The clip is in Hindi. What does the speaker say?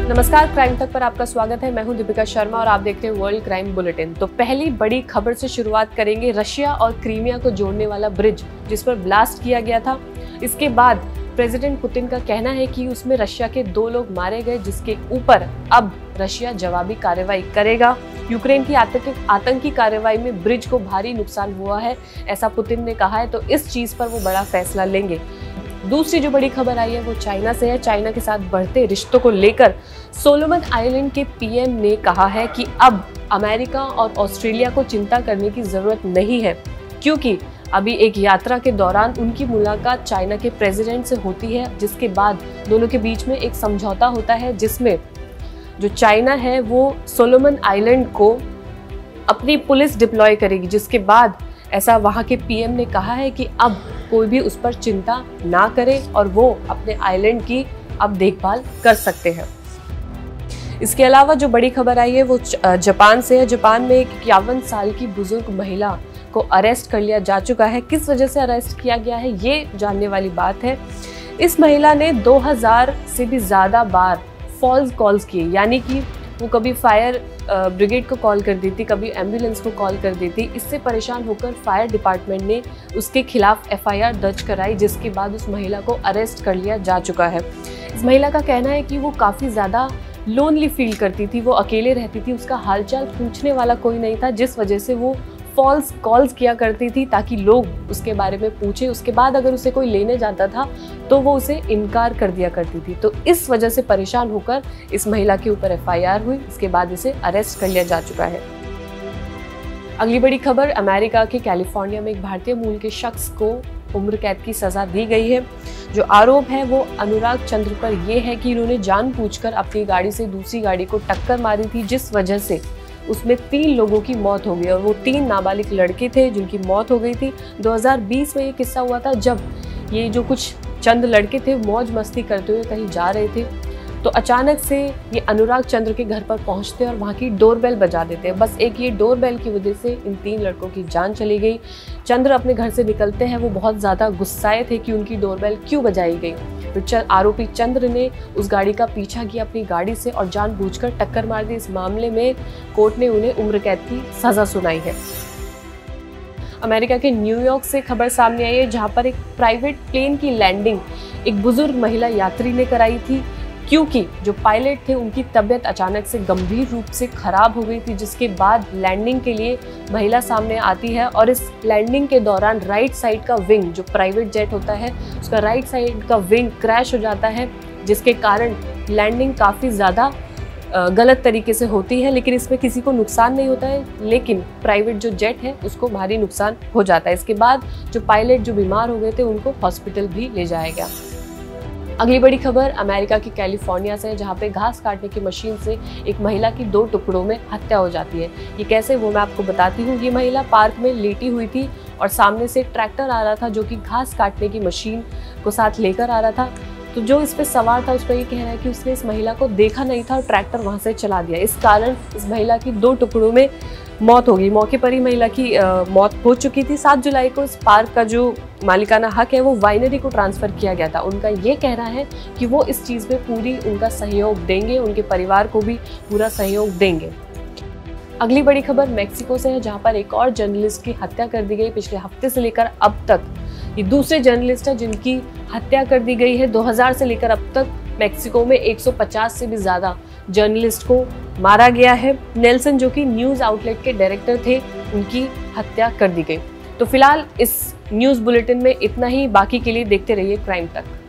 नमस्कार, क्राइम तक पर आपका स्वागत है। मैं हूं दीपिका शर्मा और आप देख रहे हैं वर्ल्ड क्राइम बुलेटिन। तो पहली बड़ी खबर से शुरुआत करेंगे। रशिया और क्रीमिया को जोड़ने वाला ब्रिज जिस पर ब्लास्ट किया गया था, इसके बाद प्रेसिडेंट पुतिन का कहना है कि उसमें रशिया के 2 लोग मारे गए, जिसके ऊपर अब रशिया जवाबी कार्रवाई करेगा। यूक्रेन की आतंकी कार्रवाई में ब्रिज को भारी नुकसान हुआ है, ऐसा पुतिन ने कहा है, तो इस चीज पर वो बड़ा फैसला लेंगे। दूसरी जो बड़ी खबर आई है वो चाइना से है। चाइना के साथ बढ़ते रिश्तों को लेकर सोलोमन आइलैंड के पीएम ने कहा है कि अब अमेरिका और ऑस्ट्रेलिया को चिंता करने की जरूरत नहीं है, क्योंकि अभी एक यात्रा के दौरान उनकी मुलाकात चाइना के प्रेसिडेंट से होती है, जिसके बाद दोनों के बीच में एक समझौता होता है जिसमें जो चाइना है वो सोलोमन आइलैंड को अपनी पुलिस डिप्लॉय करेगी, जिसके बाद ऐसा वहां के पीएम ने कहा है कि अब कोई भी उस पर चिंता ना करे और वो अपने आइलैंड की अब देखभाल कर सकते हैं। इसके अलावा जो बड़ी खबर आई है वो जापान से है। जापान में एक 51 साल की बुजुर्ग महिला को अरेस्ट कर लिया जा चुका है। किस वजह से अरेस्ट किया गया है ये जानने वाली बात है। इस महिला ने 2000 से भी ज्यादा बार फॉल्स कॉल्स किए, यानी कि वो कभी फायर ब्रिगेड को कॉल कर दी थी, कभी एम्बुलेंस को कॉल कर दी थी। इससे परेशान होकर फायर डिपार्टमेंट ने उसके खिलाफ एफआईआर दर्ज कराई, जिसके बाद उस महिला को अरेस्ट कर लिया जा चुका है। इस महिला का कहना है कि वो काफ़ी ज़्यादा लोनली फील करती थी, वो अकेले रहती थी, उसका हालचाल पूछने वाला कोई नहीं था, जिस वजह से वो फॉल्स कॉल्स किया करती थी ताकि लोग उसके बारे में पूछे। उसके बाद अगर उसे कोई लेने जाता था तो वो उसे इनकार कर दिया करती थी। तो इस वजह से परेशान होकर इस महिला के ऊपर एफआईआर हुई, इसके बाद इसे अरेस्ट कर लिया जा चुका है। अगली बड़ी खबर, अमेरिका के कैलिफोर्निया में एक भारतीय मूल के शख्स को उम्र कैद की सजा दी गई है। जो आरोप है वो अनुराग चंद्र पर यह है कि इन्होंने जानबूझकर अपनी गाड़ी से दूसरी गाड़ी को टक्कर मारी थी, जिस वजह से उसमें 3 लोगों की मौत हो गई और वो 3 नाबालिग लड़के थे जिनकी मौत हो गई थी। 2020 में ये किस्सा हुआ था जब ये जो कुछ चंद लड़के थे मौज मस्ती करते हुए कहीं जा रहे थे, तो अचानक से ये अनुराग चंद्र के घर पर पहुंचते और वहाँ की डोरबेल बजा देते हैं। बस एक ये डोरबेल की वजह से इन 3 लड़कों की जान चली गई। चंद्र अपने घर से निकलते हैं, वो बहुत ज़्यादा गुस्साए थे कि उनकी डोरबेल क्यों बजाई गई। तो आरोपी चंद्र ने उस गाड़ी का पीछा किया अपनी गाड़ी से और जानबूझकर टक्कर मार दी। इस मामले में कोर्ट ने उन्हें उम्र कैद की सजा सुनाई है। अमेरिका के न्यूयॉर्क से खबर सामने आई है, जहां पर एक प्राइवेट प्लेन की लैंडिंग एक बुजुर्ग महिला यात्री ने कराई थी, क्योंकि जो पायलट थे उनकी तबीयत अचानक से गंभीर रूप से खराब हो गई थी, जिसके बाद लैंडिंग के लिए महिला सामने आती है और इस लैंडिंग के दौरान राइट साइड का विंग, जो प्राइवेट जेट होता है उसका राइट साइड का विंग क्रैश हो जाता है, जिसके कारण लैंडिंग काफ़ी ज़्यादा गलत तरीके से होती है। लेकिन इसमें किसी को नुकसान नहीं होता है, लेकिन प्राइवेट जो जेट है उसको भारी नुकसान हो जाता है। इसके बाद जो पायलट जो बीमार हो गए थे उनको हॉस्पिटल भी ले जाया गया। अगली बड़ी खबर अमेरिका की कैलिफोर्निया से है, जहाँ पे घास काटने की मशीन से एक महिला की 2 टुकड़ों में हत्या हो जाती है। ये कैसे वो मैं आपको बताती हूँ। ये महिला पार्क में लेटी हुई थी और सामने से एक ट्रैक्टर आ रहा था जो कि घास काटने की मशीन को साथ लेकर आ रहा था। तो जो इस पे सवार था उसका ये कहना है कि उसने इस महिला को देखा नहीं था और ट्रैक्टर वहाँ से चला दिया। इस कारण इस महिला की 2 टुकड़ों में मौत हो गई। मौके पर ही महिला की मौत हो चुकी थी। 7 जुलाई को इस पार्क का जो मालिकाना हक है वो वाइनरी को ट्रांसफ़र किया गया था। उनका ये कहना है कि वो इस चीज़ में पूरी उनका सहयोग देंगे, उनके परिवार को भी पूरा सहयोग देंगे। अगली बड़ी खबर मेक्सिको से है, जहाँ पर एक और जर्नलिस्ट की हत्या कर दी गई। पिछले हफ्ते से लेकर अब तक ये दूसरे जर्नलिस्ट है जिनकी हत्या कर दी गई है। 2000 से लेकर अब तक मेक्सिको में 150 से भी ज़्यादा जर्नलिस्ट को मारा गया है। नेल्सन जो कि न्यूज़ आउटलेट के डायरेक्टर थे, उनकी हत्या कर दी गई। तो फिलहाल इस न्यूज़ बुलेटिन में इतना ही। बाकी के लिए देखते रहिए क्राइम तक।